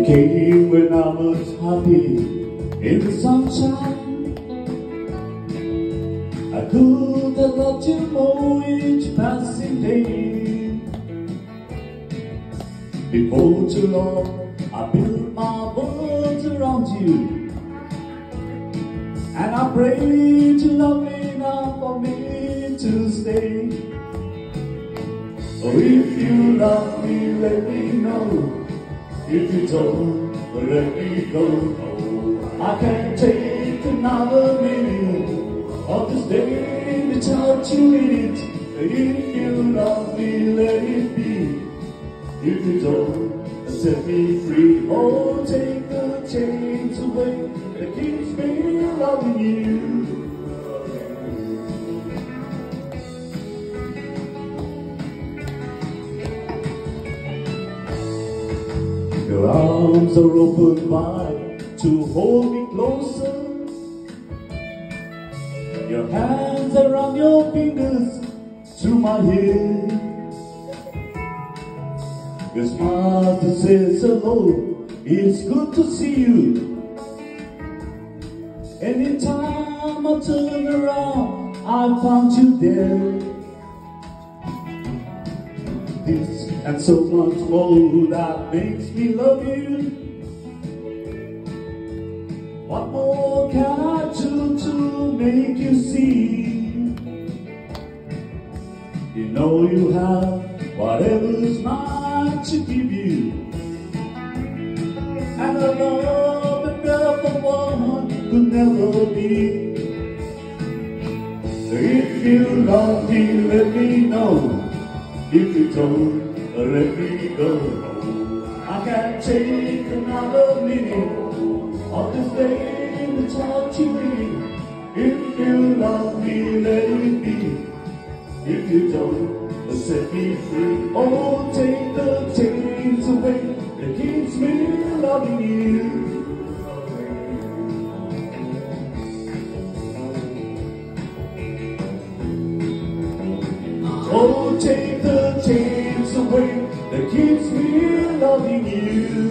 came when I was happy in the sunshine. I could have loved you more each passing day. Before too long, I built my world around you, and I pray to love me enough for me to stay. Oh, if you love me, let me know. If you don't, let me go. I can't take another minute of this day without you in it. If you love me, let it be. If you don't, set me free. Oh, take the chains away that keeps me loving you. Your arms are open wide to hold me closer. Your hands around your fingers through my hair. Your smile that says hello, it's good to see you. Anytime I turn around, I found you there. This and so much more that makes me love you. What more can I do to make you see? You know you have whatever's mine to give you, and a love that never one could never be. If you love me, let me know. If you don't, let me go. I can't take another minute of this day without you in. If you love me, let it be. If you don't, set me free. Oh, take the chains away that keeps me loving you. Oh, take the chains away that keeps me loving you.